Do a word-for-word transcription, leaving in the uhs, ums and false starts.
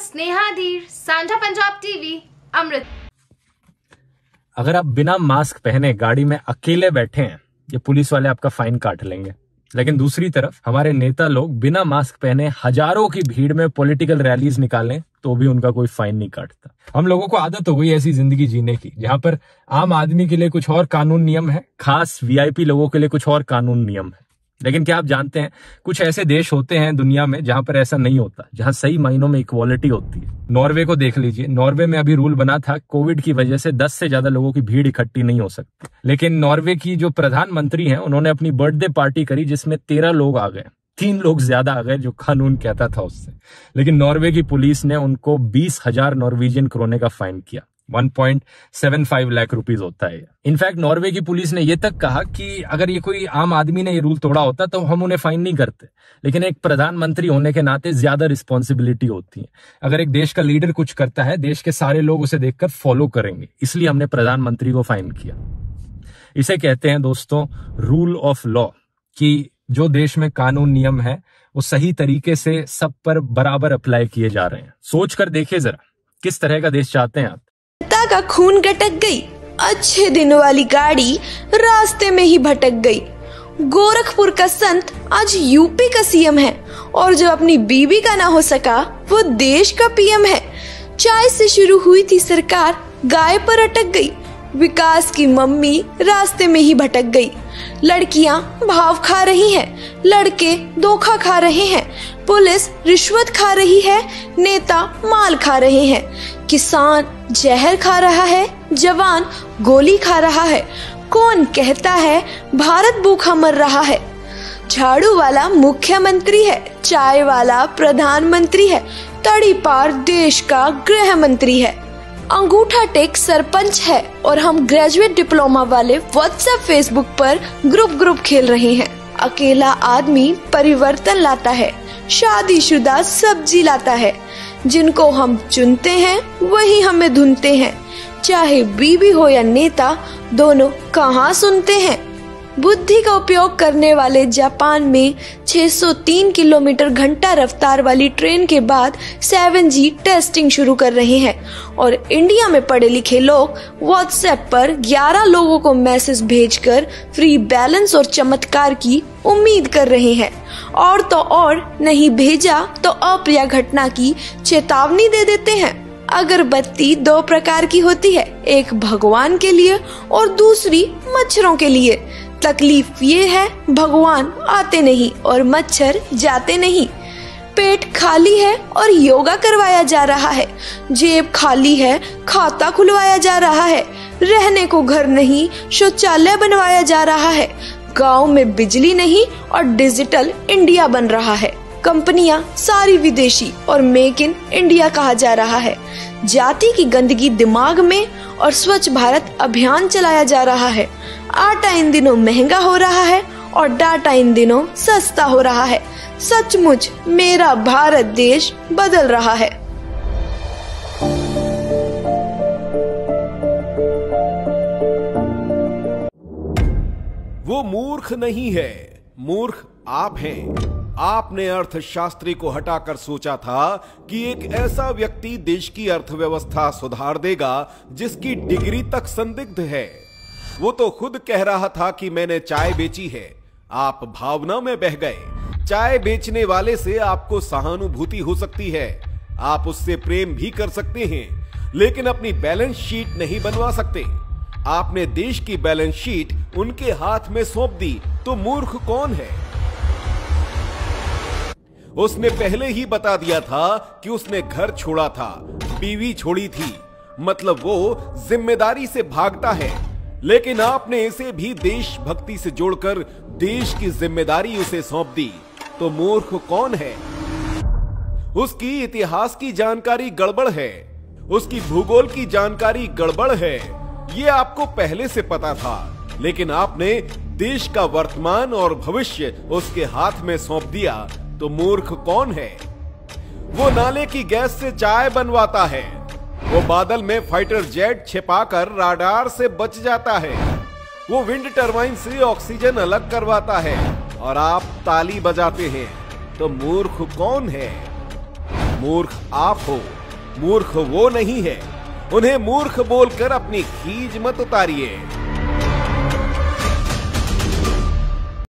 स्नेहा धीर, सांझा पंजाब टीवी, अमृत। अगर आप बिना मास्क पहने गाड़ी में अकेले बैठे हैं, ये पुलिस वाले आपका फाइन काट लेंगे। लेकिन दूसरी तरफ हमारे नेता लोग बिना मास्क पहने हजारों की भीड़ में पॉलिटिकल रैलीज निकालें तो भी उनका कोई फाइन नहीं काटता। हम लोगों को आदत हो गई ऐसी जिंदगी जीने की जहां पर आम आदमी के लिए कुछ और कानून नियम है, खास वीआईपी लोगों के लिए कुछ और कानून नियम है। लेकिन क्या आप जानते हैं, कुछ ऐसे देश होते हैं दुनिया में जहां पर ऐसा नहीं होता, जहां सही मायनों में इक्वालिटी होती है। नॉर्वे को देख लीजिए। नॉर्वे में अभी रूल बना था, कोविड की वजह से दस से ज्यादा लोगों की भीड़ इकट्ठी नहीं हो सकती। लेकिन नॉर्वे की जो प्रधानमंत्री हैं, उन्होंने अपनी बर्थडे पार्टी करी जिसमें तेरह लोग आ गए, तीन लोग ज्यादा आ गए जो कानून कहता था उससे। लेकिन नॉर्वे की पुलिस ने उनको बीस हजार नॉर्वेजियन क्रोने का फाइन किया। एक पॉइंट सात पाँच लाख रुपीस होता है। इनफैक्ट नॉर्वे की पुलिस ने यह तक कहा कि अगर ये कोई आम आदमी ने ये रूल तोड़ा होता तो हम उन्हें फाइन नहीं करते, लेकिन एक प्रधानमंत्री होने के नाते ज्यादा रिस्पॉन्सिबिलिटी होती है। अगर एक देश का लीडर कुछ करता है, देश के सारे लोग उसे देखकर फॉलो करेंगे, इसलिए हमने प्रधानमंत्री को फाइन किया। इसे कहते हैं दोस्तों रूल ऑफ लॉ, कि जो देश में कानून नियम है वो सही तरीके से सब पर बराबर अप्लाई किए जा रहे हैं। सोच कर देखिए जरा, किस तरह का देश चाहते हैं आप। नेता का खून गटक गई, अच्छे दिनों वाली गाड़ी रास्ते में ही भटक गई। गोरखपुर का संत आज यूपी का सीएम है, और जो अपनी बीवी का ना हो सका वो देश का पीएम है। चाय से शुरू हुई थी सरकार, गाय पर अटक गई। विकास की मम्मी रास्ते में ही भटक गई। लड़कियां भाव खा रही हैं, लड़के धोखा खा रहे हैं, पुलिस रिश्वत खा रही है, नेता माल खा रहे हैं, किसान जहर खा रहा है, जवान गोली खा रहा है। कौन कहता है भारत भूखा मर रहा है? झाड़ू वाला मुख्यमंत्री है, चाय वाला प्रधानमंत्री है, तड़ी पार देश का गृह मंत्री है। अंगूठा टेक सरपंच है, और हम ग्रेजुएट डिप्लोमा वाले व्हाट्सएप फेसबुक पर ग्रुप ग्रुप खेल रहे हैं। अकेला आदमी परिवर्तन लाता है, शादीशुदा सब्जी लाता है। जिनको हम चुनते हैं वही हमें धुनते हैं। चाहे बीवी हो या नेता, दोनों कहाँ सुनते हैं। बुद्धि का उपयोग करने वाले जापान में छह सौ तीन किलोमीटर घंटा रफ्तार वाली ट्रेन के बाद सेवन जी टेस्टिंग शुरू कर रहे हैं, और इंडिया में पढ़े लिखे लोग व्हाट्सएप पर ग्यारह लोगों को मैसेज भेजकर फ्री बैलेंस और चमत्कार की उम्मीद कर रहे हैं। और तो और नहीं भेजा तो अप्रिय घटना की चेतावनी दे देते हैं। अगरबत्ती दो प्रकार की होती है, एक भगवान के लिए और दूसरी मच्छरों के लिए। तकलीफ ये है, भगवान आते नहीं और मच्छर जाते नहीं। पेट खाली है और योगा करवाया जा रहा है, जेब खाली है, खाता खुलवाया जा रहा है, रहने को घर नहीं, शौचालय बनवाया जा रहा है, गांव में बिजली नहीं और डिजिटल इंडिया बन रहा है। कंपनियां सारी विदेशी और मेक इन इंडिया कहा जा रहा है। जाति की गंदगी दिमाग में और स्वच्छ भारत अभियान चलाया जा रहा है। आटा इन दिनों महंगा हो रहा है और डाटा इन दिनों सस्ता हो रहा है। सचमुच मेरा भारत देश बदल रहा है। वो मूर्ख नहीं है, मूर्ख आप हैं। आपने अर्थशास्त्री को हटाकर सोचा था कि एक ऐसा व्यक्ति देश की अर्थव्यवस्था सुधार देगा जिसकी डिग्री तक संदिग्ध है। वो तो खुद कह रहा था कि मैंने चाय बेची है। आप भावना में बह गए। चाय बेचने वाले से आपको सहानुभूति हो सकती है, आप उससे प्रेम भी कर सकते हैं, लेकिन अपनी बैलेंस शीट नहीं बनवा सकते। आपने देश की बैलेंस शीट उनके हाथ में सौंप दी, तो मूर्ख कौन है? उसने पहले ही बता दिया था कि उसने घर छोड़ा था, बीवी छोड़ी थी, मतलब वो जिम्मेदारी से भागता है। लेकिन आपने इसे भी देशभक्ति से जोड़कर देश की जिम्मेदारी उसे सौंप दी, तो मूर्ख कौन है? उसकी इतिहास की जानकारी गड़बड़ है, उसकी भूगोल की जानकारी गड़बड़ है, ये आपको पहले से पता था, लेकिन आपने देश का वर्तमान और भविष्य उसके हाथ में सौंप दिया, तो मूर्ख कौन है? वो नाले की गैस से चाय बनवाता है, वो बादल में फाइटर जेट छिपाकर राडार से बच जाता है, वो विंड टरबाइन से ऑक्सीजन अलग करवाता है, और आप ताली बजाते हैं, तो मूर्ख कौन है? मूर्ख आप हो, मूर्ख वो नहीं है। उन्हें मूर्ख बोलकर अपनी खीज मत उतारिए।